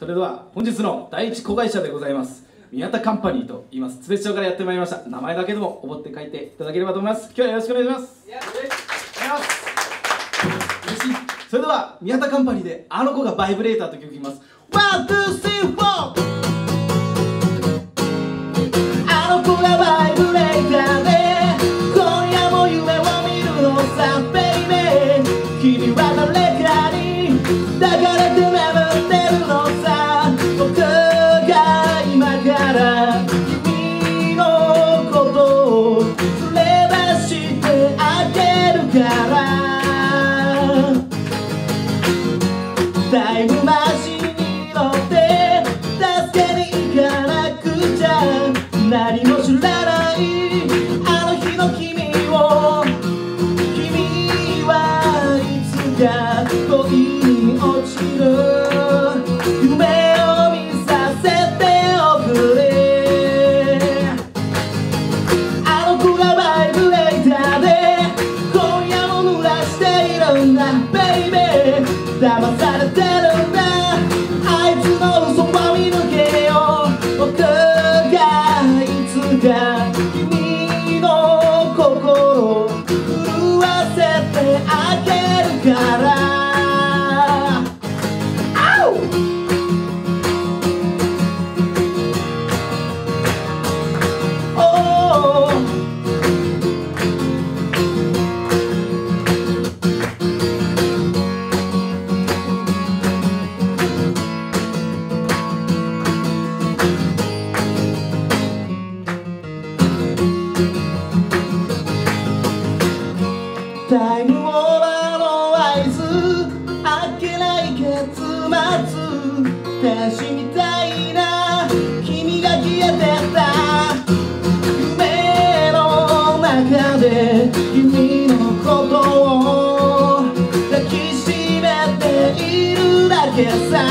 れでは本日の第一子会社でございます宮田カンパニーと言います。津別町からやってまいりました。名前だけでも覚えて書いていただければと思います。今日はよろしくお願いします。嬉しい。それでは宮田カンパニーであの子がバイブレーターという曲いきます。ワン、ツー、スリー、フォー。あの子がバイブレーターで今夜も夢を見るのさ、ベイベー。君は誰かに抱かれて眠ってるのさ。僕が今から君のことを連れ出してあげるから、タイムマシンに乗って助けに行かなくちゃ。何も知らないあの日の君を、君はいつか恋に落ちる夢を見させておくれ。あの子がバイブレーターで今夜も濡らしているんだ、ベイベー。騙されてるんだ、あいつの嘘は見抜けよ。僕がいつか君の心を震わせてあげるから。タイムオーバーの合図、あっけない結末、天使みたいな君が消えてた。夢の中で君のことを抱きしめているだけさ。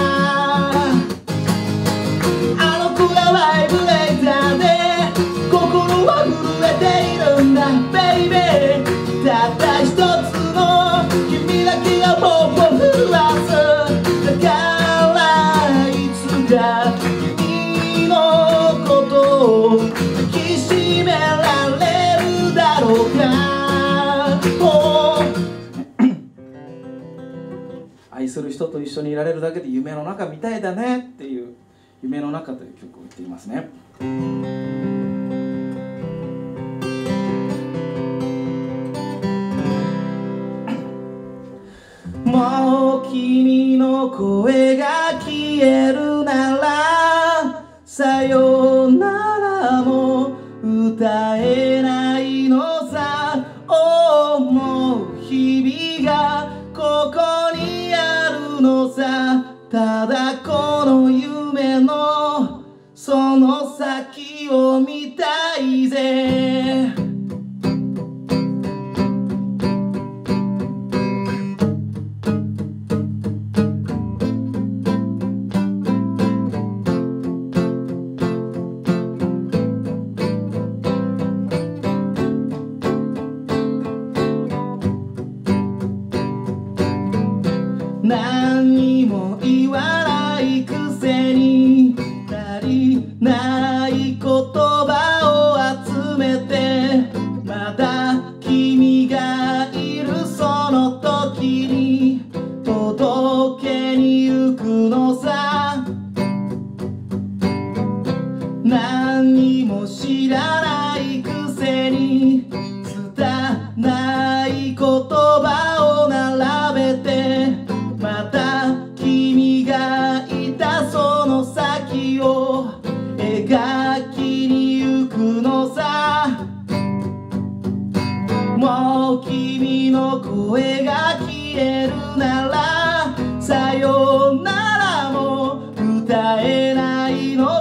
あの子がバイブレーターで心は震えているんだ、ベイベー。たった一つの君だけが僕を震わす。だからいつか君のことを抱きしめられるだろうか。愛する人と一緒にいられるだけで夢の中みたいだねっていう「夢の中」という曲を言っていますね。もう君の声が消えるならさよならも歌えないのさ。思う日々がここにあるのさ。ただこの夢のその先を見たいぜ。何にも言わないくせに足りない言葉を集めて、まだ君がいるその時に届けに行くのさ。何にも知らないくせに拙い言葉を並べて、また君がいたその先を描きに行くのさ。もう君の声が消えるならさよならも歌えないの